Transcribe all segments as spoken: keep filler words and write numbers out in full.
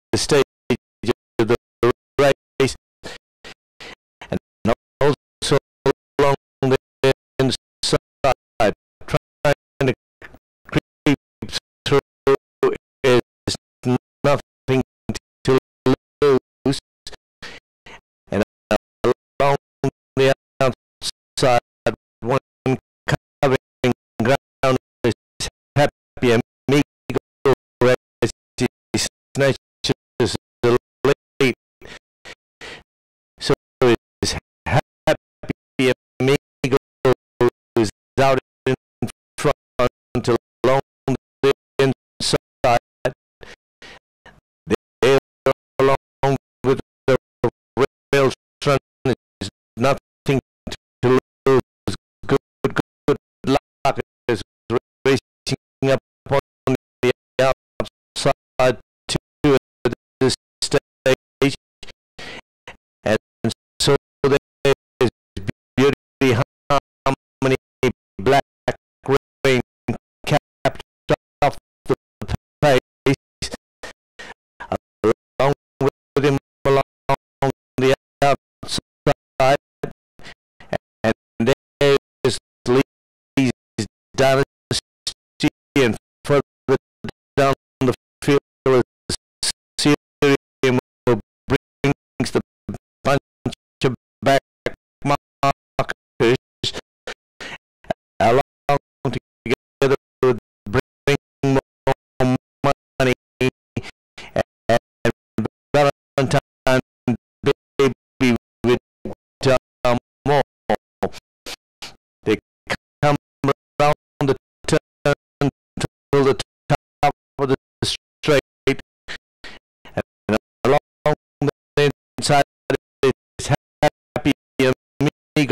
the stage of the race, and also along the inside, trying to creep through is nothing to lose, and along the outside, one covering ground is happy amigo as he snatches the lead. So his happy amigo is out in front along the inside. They're along with the rail front. There's nothing to lose. Good, good, good luck is racing up on the outside to the stage, and so there's Beauty Harmony, Black Rain capped off the pace, along with him along the outside, and there's Lee's Dynasty, and further down the field is Cerium, who brings the bunch of back markers along together with bring more money, and Valentine Baby with uh, more. They come around the turn to the top of the straight, and along the inside is Happy Amigo,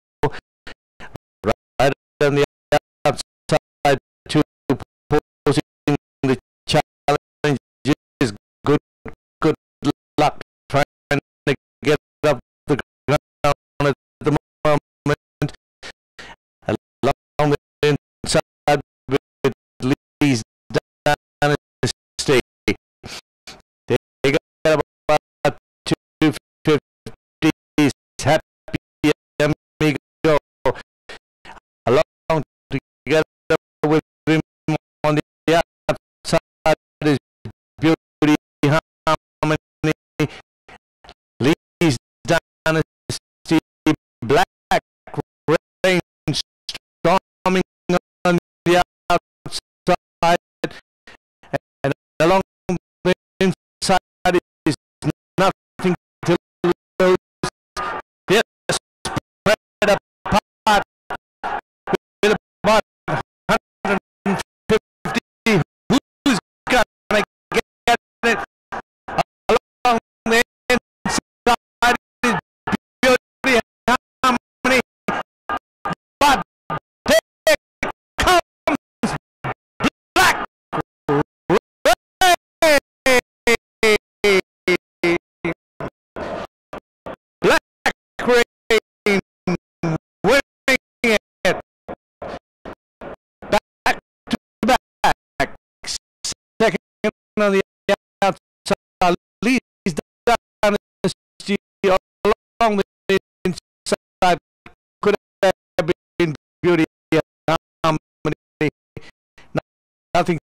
right on the outside to posing the challenge is good, good luck trying to get up the ground at the moment, along the inside with Lee's Dynasty. They got about two fifty. Happy Amigo along together with him on the outside is Beauty Harmony, Lee's Dynasty, Black Rain storming on the outside, and along the inside is nothing to lose. They're spread apart with about one hundred fifty. Who's gonna get it? Along the inside is Beauty Harmony, but there comes Black Rain. Black Rain winning it back to back. Second on the outside, Lee's Dynasty along the inside. Could have been Beauty Harmony. Nothing